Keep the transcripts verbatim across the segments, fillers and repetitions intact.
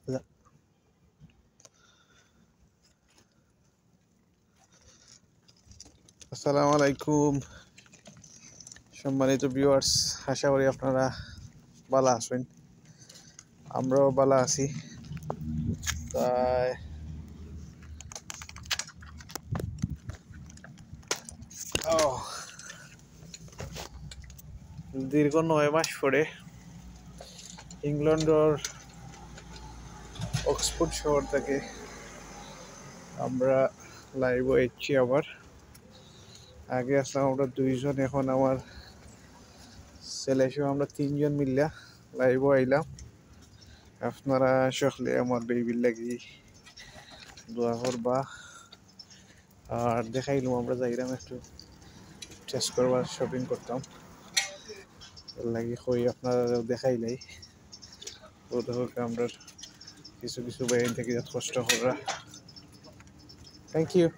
আসসালামু আলাইকুম সম্মানিত ভিউয়ার্স, আশা করি আপনারা ভালো আছেন। আমরাও ভালো আছি। তাই দীর্ঘ নয় মাস পরে ইংল্যান্ডের অক্সফোর্ড শহর থেকে আমরা লাইভ এসেছি। আবার আগে আসলাম আমরা দুইজন, এখন আমার ছেলে সহ আমরা তিনজন মিললা লাইভ আইলাম। আপনারা সকলে আমার বেবির লাগি দোয়া করবা। আর দেখাইলাম আমরা যাইলাম একটু টেস্ট করবার, শপিং করতাম লাগি কই আপনারা দেখাইলাই। ওদেরকে আমরা কিছু কিছু বাইরে থেকে কষ্ট করা। Thank you.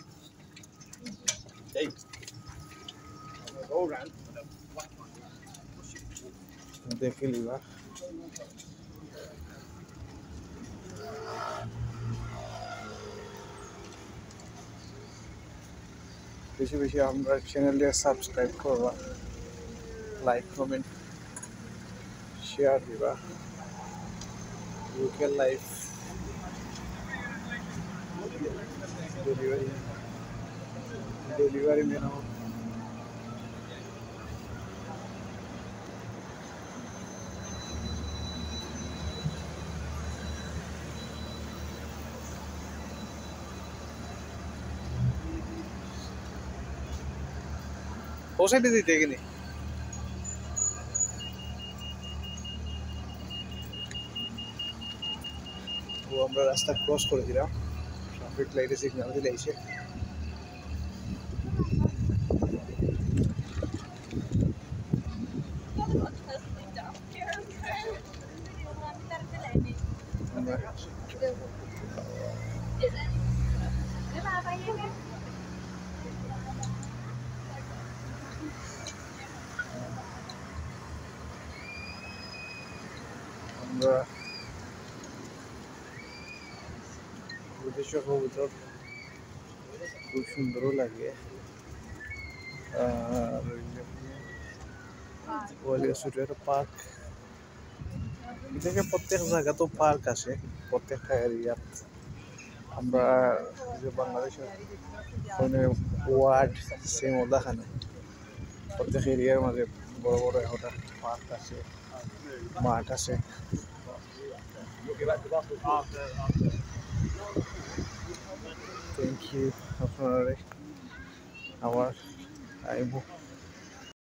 দেখে লিবা বেশি বেশি আমরা চ্যানেলটা সাবস্ক্রাইব করবা, লাইক কমেন্ট শেয়ার দিবা। UK life delivery delivery menu ও সাইডে দিতে গেলে ও আমরা রাস্তা ক্রস করে দিলাম। ট্রাফিক লাইটে সিগন্যাল দিলে এসে আমরা উদ্দেশ্য কবুতর খুব সুন্দরও লাগে। আর ছোট একটা পার্ক, এটাকে প্রত্যেক জায়গা তো পার্ক আছে, প্রত্যেকটা এরিয়াত। আমরা যে বাংলাদেশের ওয়ার্ড সেম ওদাখানে প্রত্যেক এরিয়ার মাঝে বড় বড় একটা পার্ক আছে, মাঠ আছে। থ্যাংক ইউ আপনারা আমার আইব।